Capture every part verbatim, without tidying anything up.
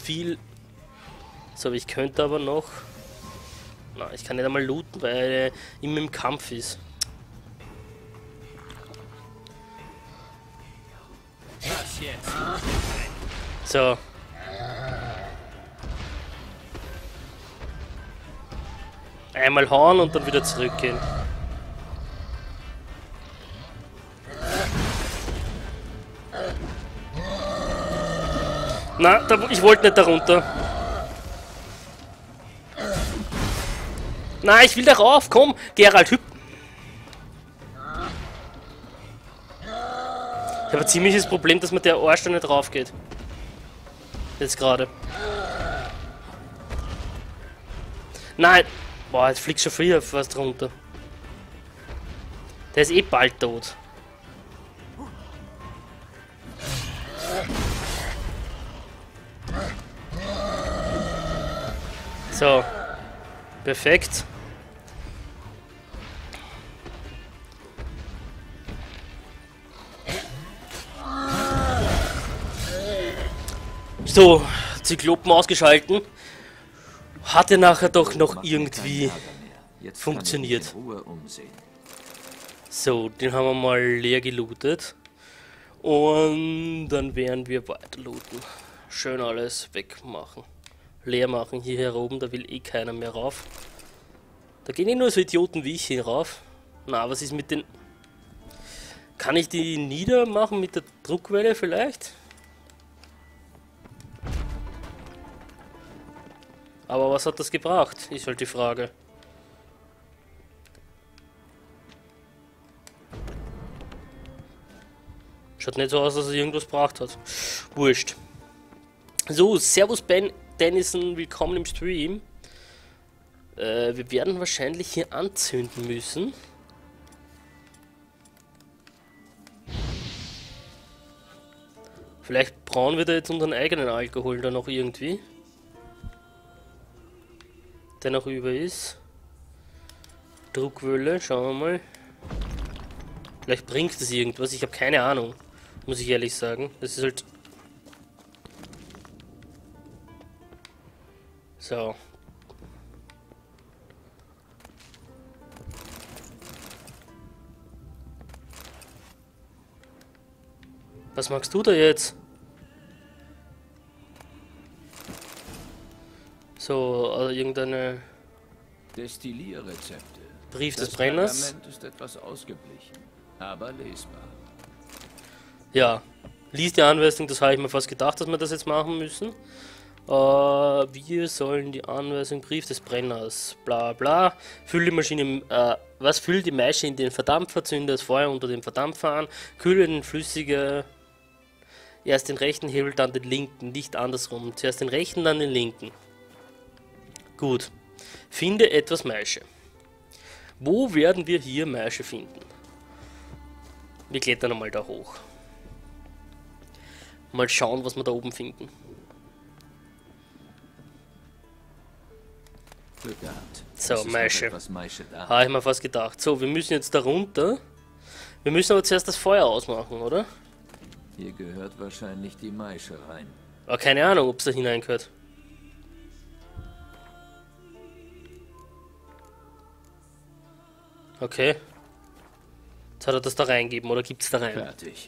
viel. So, ich könnte aber noch. Na, ich kann nicht einmal looten, weil er immer im Kampf ist. Was jetzt? So. Einmal hauen und dann wieder zurückgehen. Na, da, ich wollte nicht darunter. Nein, ich will da rauf, komm, Gerald, hüpf. Ich habe ein ziemliches Problem, dass mir der Arsch da nicht rauf geht. Jetzt gerade. Nein, boah, jetzt fliegt schon früher fast runter. Der ist eh bald tot. So. Perfekt. So, Zyklopen ausgeschalten. Hat ja nachher doch noch irgendwie funktioniert. So, den haben wir mal leer gelootet. Und dann werden wir weiter looten. Schön alles wegmachen. Leer machen hier heroben, da will eh keiner mehr rauf. Da gehen eh nur so Idioten wie ich hier rauf. Na, was ist mit den... Kann ich die niedermachen mit der Druckwelle vielleicht? Aber was hat das gebracht, ist halt die Frage. Schaut nicht so aus, dass es irgendwas gebracht hat. Wurscht. So, servus Ben Dennison, willkommen im Stream. Äh, wir werden wahrscheinlich hier anzünden müssen. Vielleicht brauen wir da jetzt unseren eigenen Alkohol da noch irgendwie. Der noch über ist. Druckwelle, schauen wir mal. Vielleicht bringt es irgendwas, ich habe keine Ahnung. Muss ich ehrlich sagen. Das ist halt... So. Was magst du da jetzt? So, also irgendeine... Destillierrezepte. Brief des Das Brenners. Pergament ist etwas ausgeblichen, aber lesbar. Ja, lies die Anweisung, das habe ich mir fast gedacht, dass wir das jetzt machen müssen. Äh, wir sollen die Anweisung, Brief des Brenners, bla bla. Füll die Maschine, äh, was füllt die Maische in den Verdampfer, zünde das Feuer unter dem Verdampfer an, kühle den flüssige, erst den rechten Hebel, dann den linken, nicht andersrum. Zuerst den rechten, dann den linken. Gut. Finde etwas Maische. Wo werden wir hier Maische finden? Wir klettern einmal da hoch. Mal schauen, was wir da oben finden. So, Maische. Habe ich mir fast gedacht. So, wir müssen jetzt da runter. Wir müssen aber zuerst das Feuer ausmachen, oder? Hier gehört wahrscheinlich die Maische rein. Aber keine Ahnung, ob es da hineingehört. Okay. Jetzt hat er das da reingeben, oder gibt es da rein? Fertig.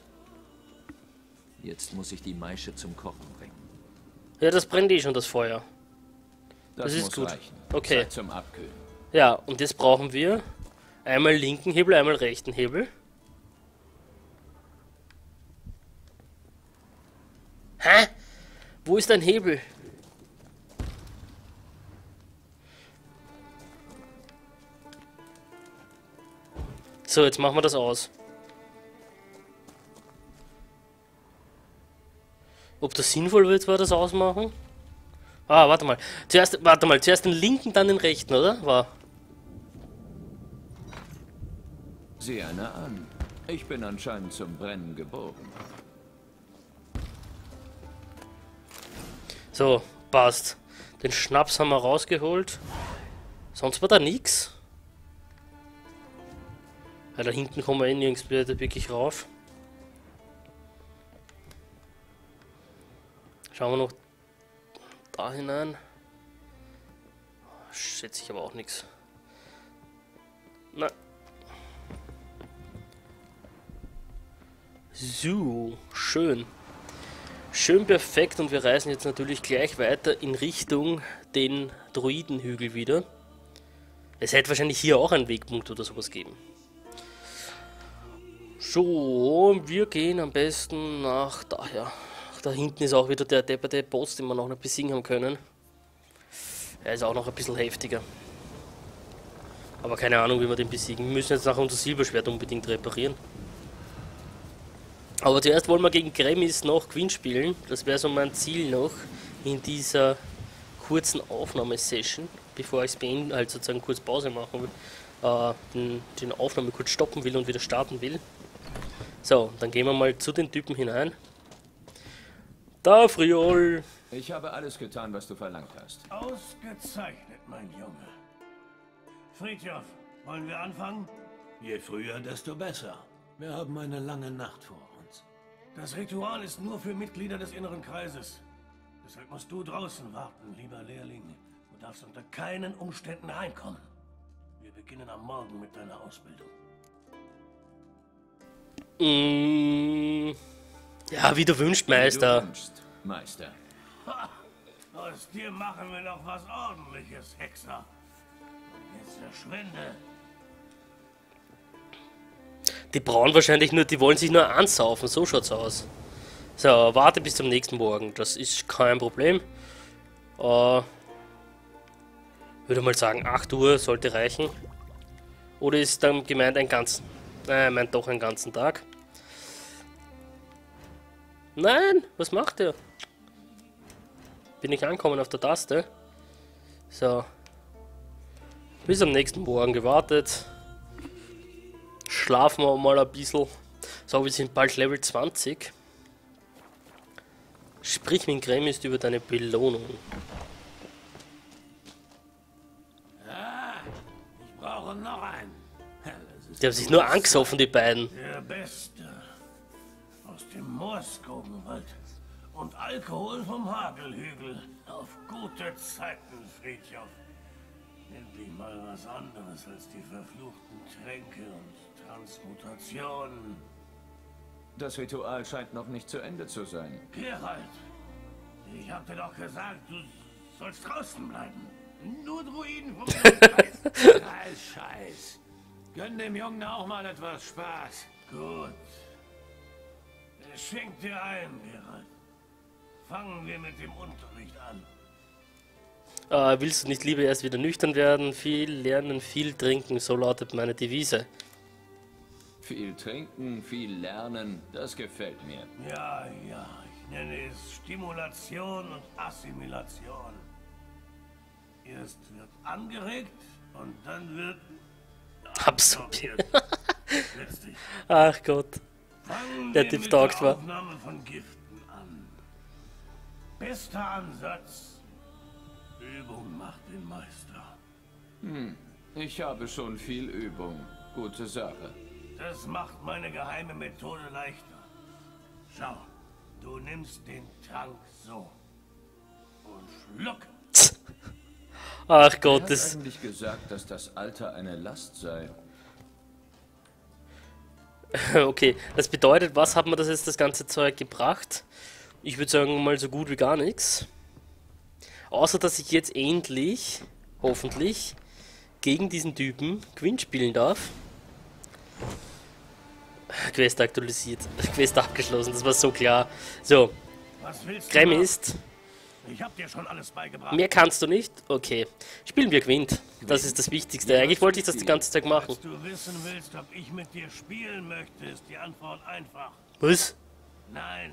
Jetzt muss ich die Maische zum Kochen bringen. Ja, das brennt eh schon, das Feuer. Das, Das ist muss gut. reichen. Okay. Zeit zum Abkühlen. Ja, und jetzt brauchen wir einmal linken Hebel, einmal rechten Hebel. Hä? Wo ist dein Hebel? So, jetzt machen wir das aus. Ob das sinnvoll wird, war das ausmachen? Ah, warte mal. Zuerst, warte mal, zuerst den linken, dann den rechten, oder? War. Sieh einer an. Ich bin anscheinend zum Brennen geboren. So, passt. Den Schnaps haben wir rausgeholt. Sonst war da nichts. Ja, da hinten kommen wir eh nirgends wirklich rauf. Schauen wir noch da hinein. Schätze ich aber auch nichts. Na. So, schön. Schön perfekt und wir reisen jetzt natürlich gleich weiter in Richtung den Druidenhügel wieder. Es hätte wahrscheinlich hier auch einen Wegpunkt oder sowas geben. So, wir gehen am besten nach daher. Da hinten ist auch wieder der depperte Boss, den wir noch nicht besiegen haben können. Er ist auch noch ein bisschen heftiger. Aber keine Ahnung, wie wir den besiegen. Wir müssen jetzt nachher unser Silberschwert unbedingt reparieren. Aber zuerst wollen wir gegen Gremis noch Gwyn spielen. Das wäre so mein Ziel noch in dieser kurzen Aufnahmesession, bevor ich es beende, halt sozusagen kurz Pause machen will, äh, den, den Aufnahme kurz stoppen will und wieder starten will. So, dann gehen wir mal zu den Typen hinein. Da, Friol! Ich habe alles getan, was du verlangt hast. Ausgezeichnet, mein Junge. Fridtjof, wollen wir anfangen? Je früher, desto besser. Wir haben eine lange Nacht vor uns. Das Ritual ist nur für Mitglieder des inneren Kreises. Deshalb musst du draußen warten, lieber Lehrling. Du darfst unter keinen Umständen reinkommen. Wir beginnen am Morgen mit deiner Ausbildung. Mm, ja, wie du wünschst, Meister. Wie du wünschst, Meister. Ha! Aus dir machen wir noch was Ordentliches, Hexer. Und jetzt verschwinde. Die brauchen wahrscheinlich nur, die wollen sich nur ansaufen, so schaut's aus. So, warte bis zum nächsten Morgen, das ist kein Problem. Äh, würde mal sagen, acht Uhr sollte reichen. Oder ist dann gemeint ein ganzen, nein, meint doch einen ganzen Tag. Nein, was macht er? Bin ich angekommen auf der Taste. So. Bis am nächsten Morgen gewartet. Schlafen wir mal ein bisschen. So, wir sind bald Level zwanzig. Sprich mit Gremis über deine Belohnung. Ah, ich brauche noch einen. Die haben sich nur angesoffen, die beiden. Der Beste. Aus dem Moorskogenwald. Und Alkohol vom Hagelhügel. Auf gute Zeiten, Fridtjof. Endlich mal was anderes als die verfluchten Tränke und Transmutationen. Das Ritual scheint noch nicht zu Ende zu sein. Geralt, ich hab dir doch gesagt, du sollst draußen bleiben. Nur Druiden vom Kreis. Scheiß, Scheiß. Gönn dem Jungen auch mal etwas Spaß. Gut. Schenk dir ein, Geralt. Fangen wir mit dem Unterricht an. Äh, willst du nicht lieber erst wieder nüchtern werden? Viel lernen, viel trinken, so lautet meine Devise. Viel trinken, viel lernen, das gefällt mir. Ja, ja, ich nenne es Stimulation und Assimilation. Erst wird angeregt und dann wird Absorbiert. Letztlich. Ach Gott. Fangen Der wir Typ mit taugt der war. Aufnahme von Giften an. Bester Ansatz. Übung macht den Meister. Hm, ich habe schon viel Übung. Gute Sache. Das macht meine geheime Methode leichter. Schau, du nimmst den Trank so. Und schluck. Ach Wer Gott, hat das... eigentlich gesagt, dass das Alter eine Last sei? Okay, das bedeutet, was hat mir das jetzt das ganze Zeug gebracht? Ich würde sagen, mal so gut wie gar nichts. Außer, dass ich jetzt endlich, hoffentlich, gegen diesen Typen Gwyn spielen darf. Quest aktualisiert. Quest abgeschlossen, das war so klar. So, Was willst du Grem machen? ist. Ich hab dir schon alles beigebracht. Mehr kannst du nicht? Okay. Spielen wir Gwent. Das ist das Wichtigste. Eigentlich wollte ich das die ganze Zeit machen. Falls du wissen willst, ob ich mit dir spielen möchte, ist die Antwort einfach. Was? Nein.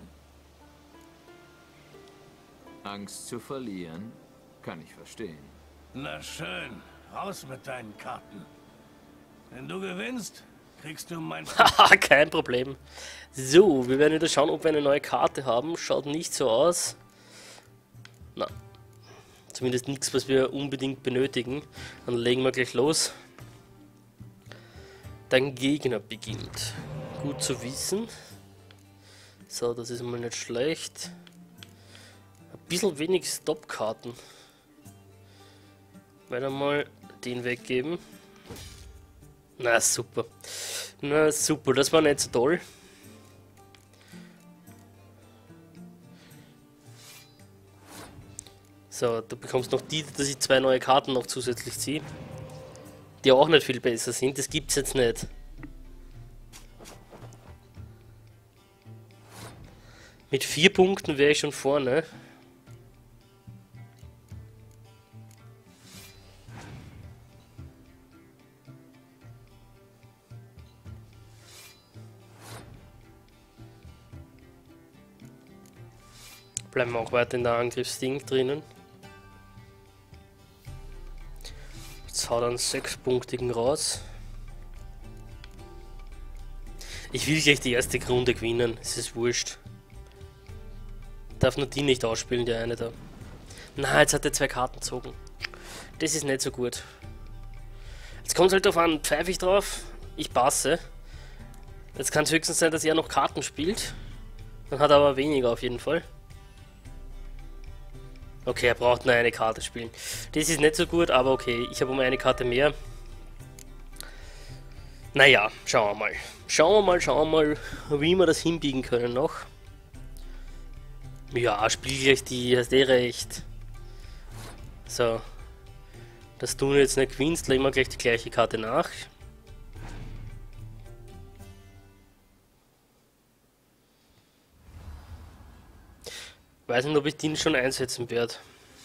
Angst zu verlieren? Kann ich verstehen. Na schön, raus mit deinen Karten. Wenn du gewinnst, kriegst du mein... Haha, kein Problem. So, wir werden wieder schauen, ob wir eine neue Karte haben. Schaut nicht so aus. Na, zumindest nichts, was wir unbedingt benötigen. Dann legen wir gleich los. Dein Gegner beginnt. Gut zu wissen. So, das ist mal nicht schlecht. Ein bisschen wenig Stop-Karten. Weiter mal den weggeben. Na super. Na super, das war nicht so toll. So, du bekommst noch die, dass ich zwei neue Karten noch zusätzlich ziehe. Die auch nicht viel besser sind, das gibt's jetzt nicht. Mit vier Punkten wäre ich schon vorne. Bleiben wir auch weiter in der Angriffsding drinnen. Jetzt haut er einen sechspunktigen raus. Ich will gleich die erste Runde gewinnen, es ist wurscht. Darf nur die nicht ausspielen, der eine da. Na, jetzt hat er zwei Karten gezogen. Das ist nicht so gut. Jetzt kommt es halt auf an, pfeife ich drauf, ich passe. Jetzt kann es höchstens sein, dass er noch Karten spielt. Dann hat er aber weniger auf jeden Fall. Okay, er braucht nur eine Karte spielen. Das ist nicht so gut, aber okay, ich habe um eine Karte mehr. Naja, schauen wir mal. Schauen wir mal, schauen wir mal, wie wir das hinbiegen können noch. Ja, spiel gleich die, hast eh recht. So. Dass du jetzt nicht gewinnst, legen wir gleich die gleiche Karte nach. Weiß nicht, ob ich den schon einsetzen werde.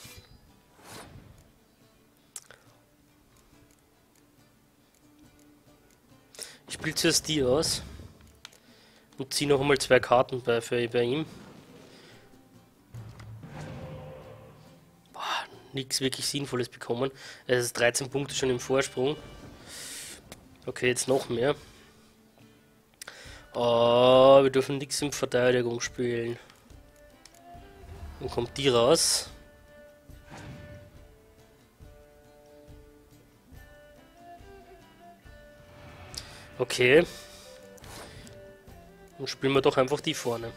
Ich spiele zuerst die aus. Und ziehe noch einmal zwei Karten bei, für, bei ihm. Nichts wirklich Sinnvolles bekommen. Es ist dreizehn Punkte schon im Vorsprung. Okay, jetzt noch mehr. Oh, wir dürfen nichts in Verteidigung spielen. Dann kommt die raus. Okay. Dann spielen wir doch einfach die vorne.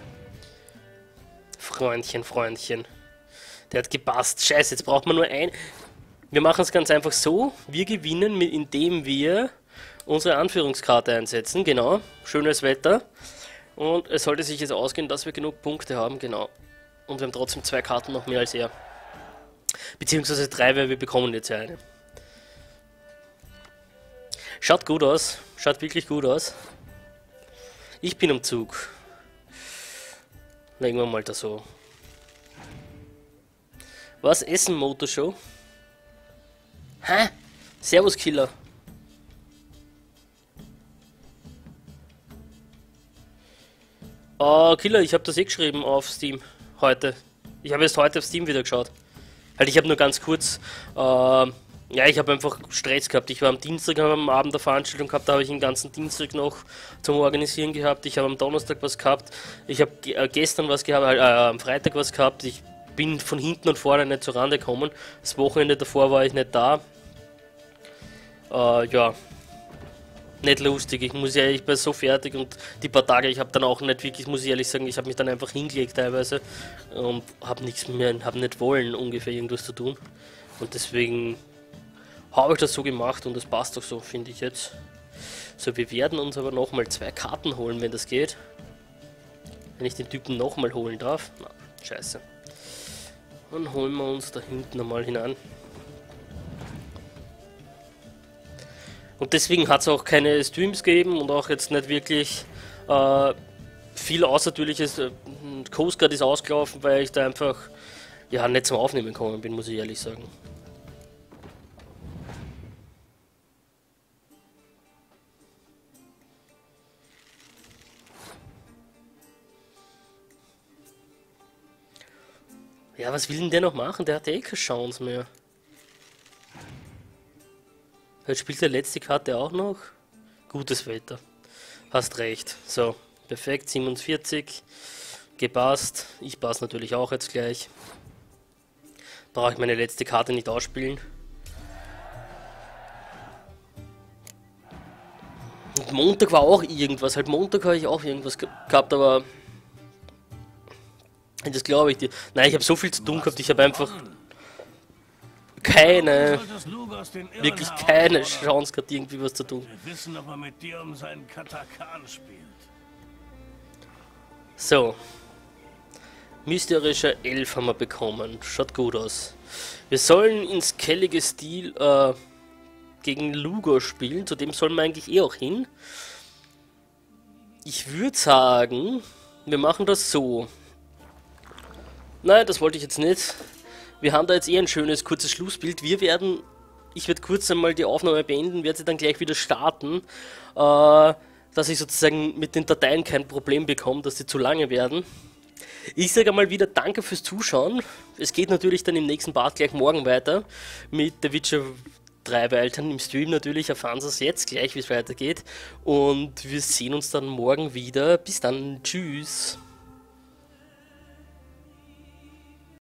Freundchen, Freundchen. Der hat gepasst. Scheiße, jetzt braucht man nur ein... Wir machen es ganz einfach so. Wir gewinnen, indem wir unsere Anführungskarte einsetzen. Genau. Schönes Wetter. Und es sollte sich jetzt ausgehen, dass wir genug Punkte haben. Genau. Und wir haben trotzdem zwei Karten noch mehr als er. Beziehungsweise drei, weil wir bekommen jetzt ja eine. Schaut gut aus. Schaut wirklich gut aus. Ich bin am Zug. Legen wir mal da so. Was? Essen Motorshow? Hä? Servus Killer. Oh, Killer, ich habe das eh geschrieben auf Steam heute. Ich habe erst heute auf Steam wieder geschaut. Halt, ich habe nur ganz kurz, äh, ja, ich habe einfach Stress gehabt. Ich war am Dienstag am Abend der Veranstaltung gehabt, da habe ich den ganzen Dienstag noch zum Organisieren gehabt. Ich habe am Donnerstag was gehabt. Ich habe äh, gestern was gehabt, äh, am Freitag was gehabt. Ich bin von hinten und vorne nicht zur Rande gekommen. Das Wochenende davor war ich nicht da. Äh, ja. Nicht lustig. Ich muss ja, ich bin so fertig und die paar Tage, ich habe dann auch nicht wirklich, muss ich ehrlich sagen, ich habe mich dann einfach hingelegt teilweise und habe nichts mehr, habe nicht wollen, ungefähr irgendwas zu tun. Und deswegen habe ich das so gemacht und das passt doch so, finde ich jetzt. So, wir werden uns aber nochmal zwei Karten holen, wenn das geht. Wenn ich den Typen nochmal holen darf. Na, scheiße. Dann holen wir uns da hinten einmal hinein. Und deswegen hat es auch keine Streams gegeben und auch jetzt nicht wirklich äh, viel Außertürliches. Äh, Coast Guard ist ausgelaufen, weil ich da einfach ja, nicht zum Aufnehmen gekommen bin, muss ich ehrlich sagen. Ja, was will denn der noch machen? Der hat eh keine Chance mehr. Jetzt spielt der letzte Karte auch noch. Gutes Wetter. Hast recht. So, perfekt. siebenundvierzig. Gepasst. Ich passe natürlich auch jetzt gleich. Brauche ich meine letzte Karte nicht ausspielen. Und Montag war auch irgendwas. Halt Montag habe ich auch irgendwas gehabt, aber Das glaube ich dir. Nein, ich habe so viel zu tun gehabt, ich habe einfach keine, wirklich keine Chance gehabt, irgendwie was zu tun. Wir wissen, ob er mit dir um seinen Katakan spielt. So. Mysterischer Elf haben wir bekommen. Schaut gut aus. Wir sollen in Skellige Stil äh, gegen Lugo spielen. Zu dem sollen wir eigentlich eh auch hin. Ich würde sagen, wir machen das so. Nein, das wollte ich jetzt nicht. Wir haben da jetzt eh ein schönes, kurzes Schlussbild. Wir werden, ich werde kurz einmal die Aufnahme beenden, werde sie dann gleich wieder starten, äh, dass ich sozusagen mit den Dateien kein Problem bekomme, dass sie zu lange werden. Ich sage einmal wieder danke fürs Zuschauen. Es geht natürlich dann im nächsten Part gleich morgen weiter mit The Witcher drei Weilern im Stream. Natürlich erfahren Sie es jetzt gleich, wie es weitergeht. Und wir sehen uns dann morgen wieder. Bis dann. Tschüss.